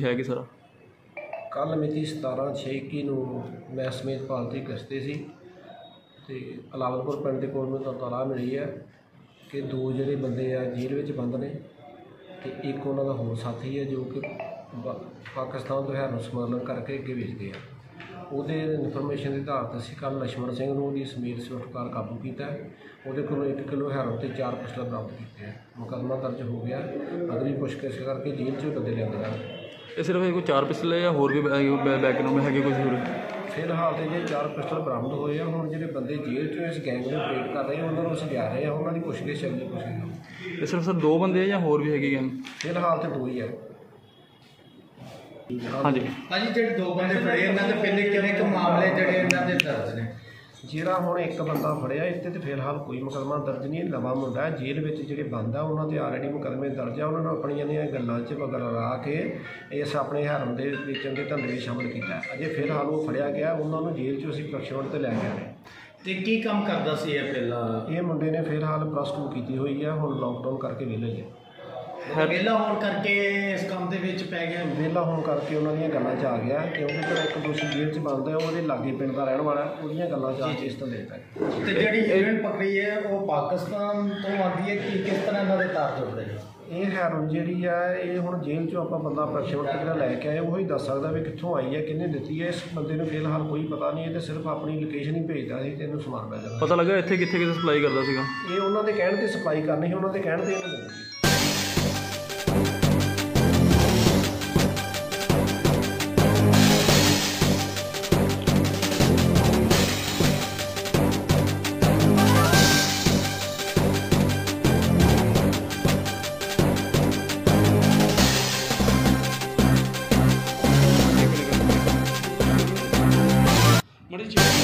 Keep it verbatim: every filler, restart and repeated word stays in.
है कि सारा? कल मिति सतारह छे इक्की नूं मैं समेत पालती गश्ते सी ते अलावलपुर पिंड दे कोल मैनूं तलाह मिली है कि दो जिहड़े बंदे आ जेल विच बंद ने ते एक उन्हां दा होर साथी है जो कि पाकिस्तान तो हैरों समगलिंग करके अगे भेजते हैं। ਉਹਦੇ इन्फॉर्मेशन के आधार पर ਅਸੀਂ कल लक्ष्मण सिंह ਨੂੰ ਦੀ ਸਮੇਤ ਸਵਿਫਟ ਕਾਰ ਕਾਬੂ ਕੀਤਾ ਹੈ। ਉਹਦੇ ਕੋਲੋਂ एक किलो हैरों ਤੇ चार पिस्टल बरामद ਕੀਤੇ हैं। मुकदमा दर्ज हो गया। अगली पुछगिछ करके जेल चों बंदे लिआंदे हैं। ये सिर्फ कोई चार पिस्टल है या होर भी बैकग्राउंड में है कोई जरूर? फिलहाल तो जो चार पिस्टल बरामद होए हैं। हुण जिहड़े बंदे जेल चों इस गैंग में ऑपरेट कर रहे हैं उन्होंने असीं लिया रहे हैं। उन्होंने पुछगिछ अगली पुछगिछ। ये सिर्फ सर दो बंदे हैं या होर भी है गैंग? फिलहाल तो दो ही है। हाँ जी हाँ जी, जो दो बंदे फड़े इन्होंने पहले कितने क मामले जड़े इन्होंने दर्ज ने? ਜਿਹੜਾ ਹੁਣ ਇੱਕ ਬੰਦਾ ਫੜਿਆ ਇੱਥੇ ਤੇ ਫਿਲਹਾਲ ਕੋਈ ਮੁਕੱਦਮਾ ਦਰਜ ਨਹੀਂ। ਨਵਾਂ ਮੁੰਡਾ ਜੇਲ੍ਹ ਵਿੱਚ ਜਿਹੜੇ ਬੰਦ ਆ ਉਹਨਾਂ ਦੇ ਆਲਰੇਡੀ ਮੁਕੱਦਮੇ ਦਰਜ ਆ। ਉਹਨਾਂ ਨੂੰ ਆਪਣੀਆਂ ਦੀਆਂ ਗੱਲਾਂ 'ਚ ਵਗਰਾ ਕੇ ਇਸ ਆਪਣੇ ਹੈਰਮ ਦੇ ਵੇਚਣ ਦੇ ਧੰਦੇ ਵਿੱਚ ਸ਼ਾਮਲ ਕੀਤਾ। ਅਜੇ ਫਿਲਹਾਲ ਉਹ ਫੜਿਆ ਗਿਆ। ਉਹਨਾਂ ਨੂੰ ਜੇਲ੍ਹ 'ਚੋਂ ਅਸੀਂ ਪ੍ਰਸ਼ੋਣ ਤੇ ਲੈ ਕੇ ਆਏ। ਤੇ ਕੀ ਕੰਮ ਕਰਦਾ ਸੀ ਇਹ ਪਹਿਲਾਂ? ਇਹ ਮੁੰਡੇ ਨੇ ਫਿਲਹਾਲ ਪਲੱਸ ਟੂ ਕੀਤੀ ਹੋਈ ਆ। ਹੁਣ ਲੋਕਡਾਊਨ ਕਰਕੇ ਵਿਹਲੇ ਜੇ ਵਿਹਲਾ ਹੋਣ ਕਰਕੇ ਇਸ ਕੰਮ ਦੇ ਵਿੱਚ ਪੈ ਗਿਆ। ਵਿਹਲਾ ਹੋਣ ਕਰਕੇ ਉਹਨਾਂ ਦੀਆਂ ਗੱਲਾਂ 'ਚ ਆ ਗਿਆ ਕਿਉਂਕਿ ਜਿਹੜਾ ਇੱਕ ਦੋਸ਼ੀ ਜੇਲ੍ਹ 'ਚ ਬੰਦ ਹੈ ਉਹਦੇ ਲਾਗੇ ਪਿੰਡ ਦਾ ਰਹਿਣ ਵਾਲਾ ਉਹਦੀਆਂ ਗੱਲਾਂ 'ਚ ਆ ਕੇ ਇਸ ਤੋਂ ਲੈ ਪੈ। ਤੇ ਜਿਹੜੀ ਹੀਰੋਇਨ ਪਕੜੀ ਹੈ ਉਹ ਪਾਕਿਸਤਾਨ ਤੋਂ ਆਉਂਦੀ ਹੈ ਕਿ ਕਿਸ ਤਰ੍ਹਾਂ ਇਹਨਾਂ ਦੇ ਤਾਰ ਜੁੜਦੇ ਨੇ? ਇਹ ਹੈਰੋਇਨ ਜਿਹੜੀ ਆ ਇਹ ਹੁਣ ਜੇਲ੍ਹ 'ਚੋਂ ਆਪਾਂ ਬੰਦਾ ਪ੍ਰਸ਼ੋਣ ਤੇ ਜਿਹੜਾ ਲੈ ਕੇ ਆਏ ਉਹੀ ਦੱਸ ਸਕਦਾ ਵੀ ਕਿੱਥੋਂ ਆਈ ਹੈ ਕਿਹਨੇ ਦਿੱਤੀ ਹੈ। ਇਸ ਬੰਦੇ ਨੂੰ ਫਿਲਹਾਲ ਕੋਈ ਪਤਾ ਨਹੀਂ। ਇਹ ਤਾਂ ਸਿਰਫ ਆਪਣੀ ਲੋਕੇਸ਼ਨ ਹੀ ਭੇਜਦਾ ਸੀ ਤੇ ਇਹਨੂੰ ਸਮਾਨ ਮਿਲ ਜਾਂਦਾ। ਪਤਾ ਲੱਗਾ ਇੱਥੇ ਕਿੱਥੇ ਕਿੱਥੇ ਸਪਲਾਈ ਕਰਦਾ ਸੀਗਾ? ਇਹ ਉਹਨਾਂ ਦੇ ਕਹਿਣ 'ਤੇ ਸਪਲਾਈ ਕਰਨੀ ਸੀ। ਉਹਨਾਂ ਦੇ ਕਹਿਣ 'ਤੇ ਇਹਨੂੰ ਦਿੰਦੀ ਸੀ। What did you